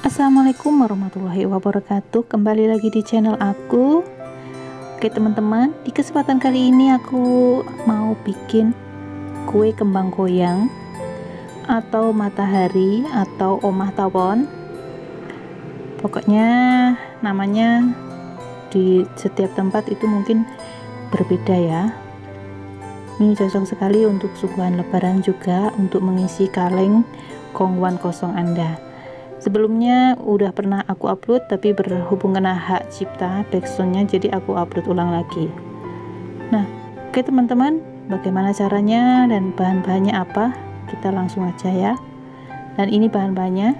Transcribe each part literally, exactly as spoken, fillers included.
Assalamualaikum warahmatullahi wabarakatuh. Kembali lagi di channel aku. Oke teman-teman, di kesempatan kali ini aku mau bikin kue kembang goyang atau matahari atau omah tawon. Pokoknya namanya di setiap tempat itu mungkin berbeda ya. Ini cocok sekali untuk suguhan lebaran, juga untuk mengisi kaleng kongwan kosong Anda. Sebelumnya udah pernah aku upload, tapi berhubung kena hak cipta backsoundnya, jadi aku upload ulang lagi. Nah, oke teman-teman, bagaimana caranya dan bahan-bahannya apa? Kita langsung aja ya. Dan ini bahan-bahannya.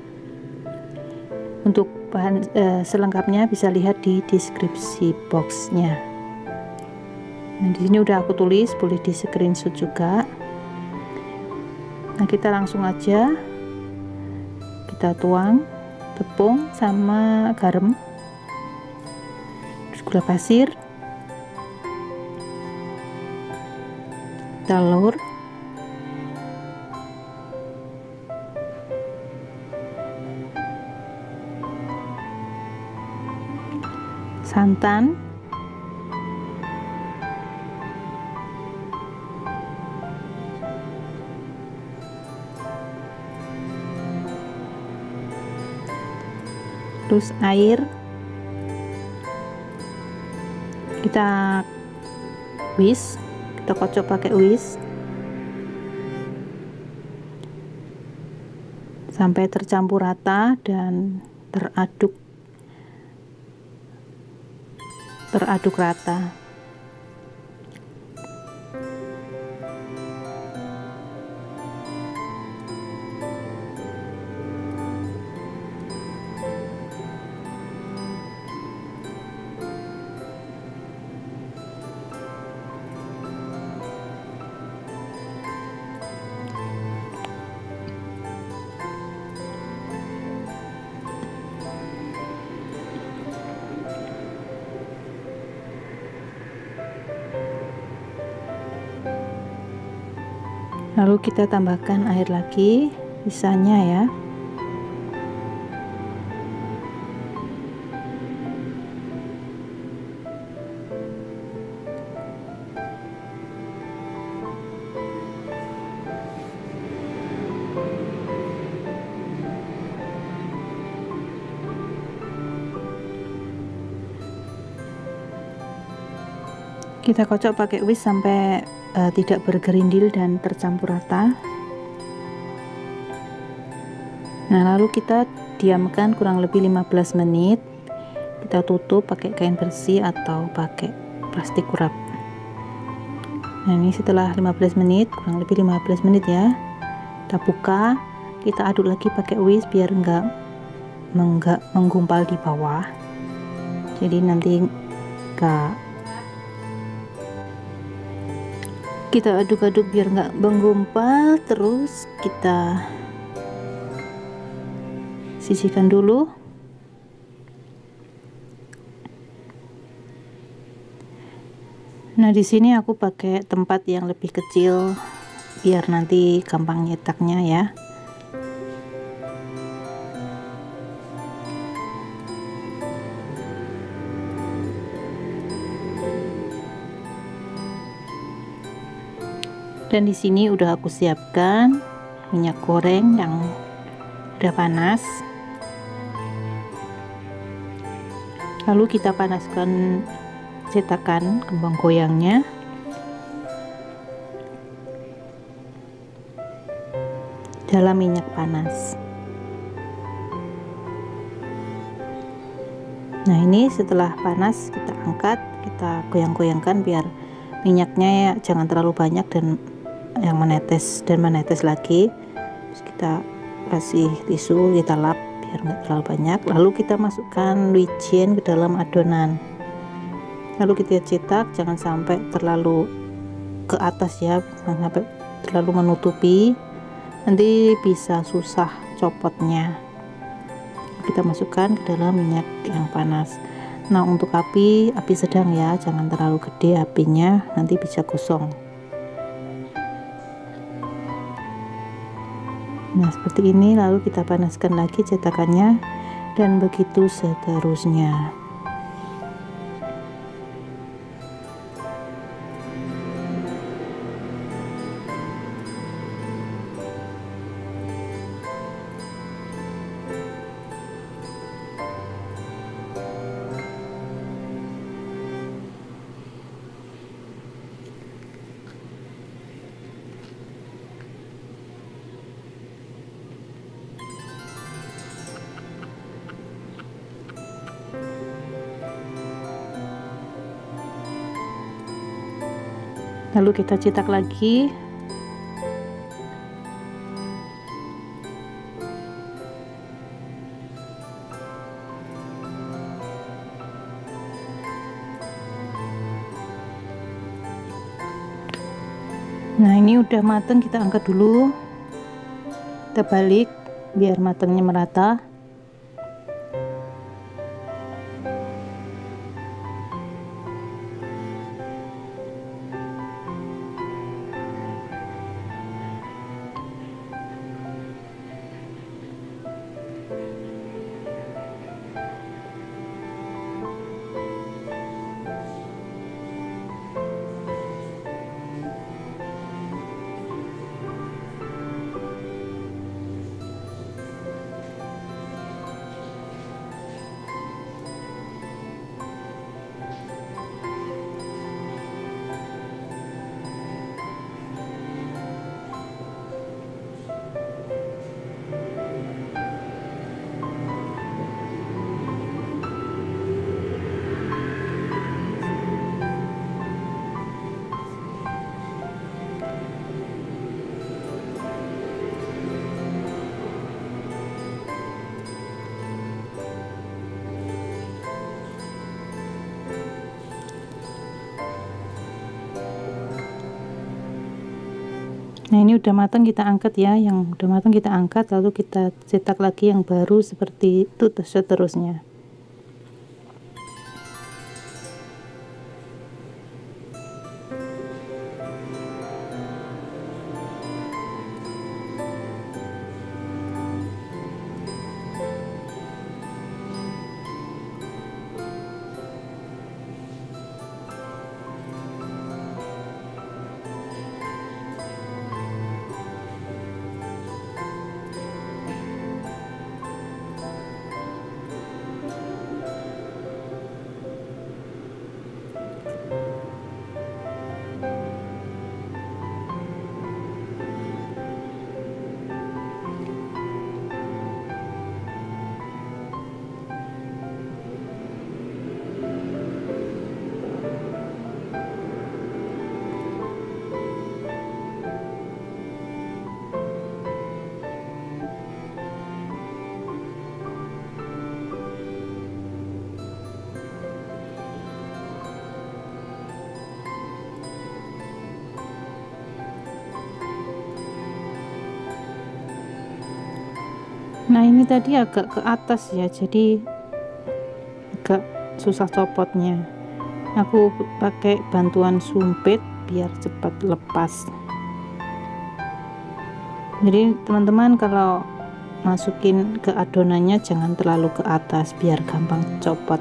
Untuk bahan eh, selengkapnya bisa lihat di deskripsi boxnya. Nah, di sini udah aku tulis, boleh di screenshot juga. Nah, kita langsung aja. Kita tuang tepung sama garam, terus gula pasir, telur, santan, terus air. Kita whisk, kita kocok pakai whisk sampai tercampur rata dan teraduk teraduk rata. Lalu kita tambahkan air lagi, sisanya ya. Kita kocok pakai whisk sampai uh, tidak bergerindil dan tercampur rata. Nah, lalu kita diamkan kurang lebih lima belas menit. Kita tutup pakai kain bersih atau pakai plastik wrap. Nah, ini setelah lima belas menit, kurang lebih lima belas menit ya. Kita buka, kita aduk lagi pakai whisk biar enggak enggak menggumpal di bawah. Jadi nanti enggak, kita aduk-aduk biar nggak menggumpal. Terus kita sisihkan dulu. Nah, di sini aku pakai tempat yang lebih kecil biar nanti gampang nyetaknya ya. Dan di sini udah aku siapkan minyak goreng yang udah panas. Lalu kita panaskan cetakan kembang goyangnya. Dalam minyak panas. Nah, ini setelah panas kita angkat, kita goyang-goyangkan biar minyaknya ya jangan terlalu banyak dan yang menetes dan menetes lagi. Terus kita kasih tisu, kita lap biar nggak terlalu banyak. Lalu kita masukkan wijen ke dalam adonan. Lalu kita cetak, jangan sampai terlalu ke atas ya, jangan sampai terlalu menutupi, nanti bisa susah copotnya. Kita masukkan ke dalam minyak yang panas. Nah, untuk api api sedang ya, jangan terlalu gede apinya, nanti bisa gosong. Nah, seperti ini, lalu kita panaskan lagi cetakannya dan begitu seterusnya. Lalu kita cetak lagi. Nah, ini udah mateng, kita angkat dulu, kita balik biar matangnya merata. Nah, ini udah matang, kita angkat ya. Yang udah matang kita angkat, lalu kita cetak lagi yang baru seperti itu seterusnya. Nah, ini tadi agak ke atas ya, jadi agak susah copotnya. Aku pakai bantuan sumpit biar cepat lepas. Jadi teman-teman kalau masukin ke adonannya jangan terlalu ke atas biar gampang copot.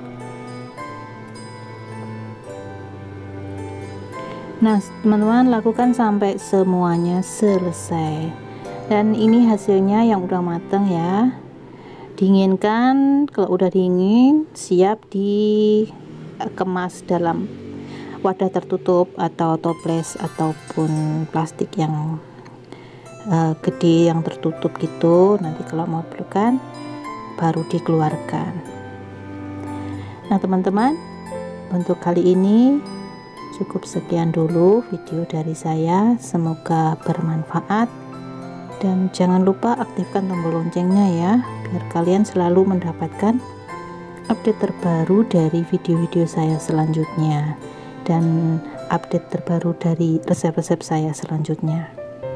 Nah, teman-teman lakukan sampai semuanya selesai. Dan ini hasilnya yang udah matang ya. Dinginkan, kalau udah dingin siap dikemas dalam wadah tertutup atau toples ataupun plastik yang uh, gede yang tertutup gitu. Nanti kalau mau pelukan baru dikeluarkan. Nah, teman-teman, untuk kali ini cukup sekian dulu video dari saya, semoga bermanfaat. Dan jangan lupa aktifkan tombol loncengnya ya, biar kalian selalu mendapatkan update terbaru dari video-video saya selanjutnya dan update terbaru dari resep-resep saya selanjutnya.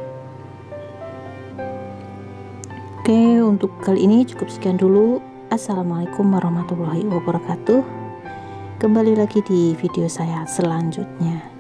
Oke, untuk kali ini cukup sekian dulu. Assalamualaikum warahmatullahi wabarakatuh. Kembali lagi di video saya selanjutnya.